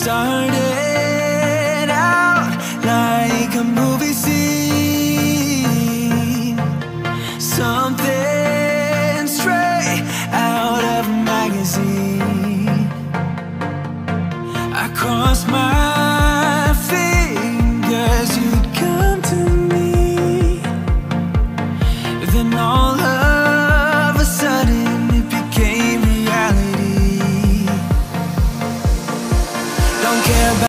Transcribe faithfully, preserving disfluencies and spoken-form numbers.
started out like a movie scene, something straight out of a magazine. I crossed my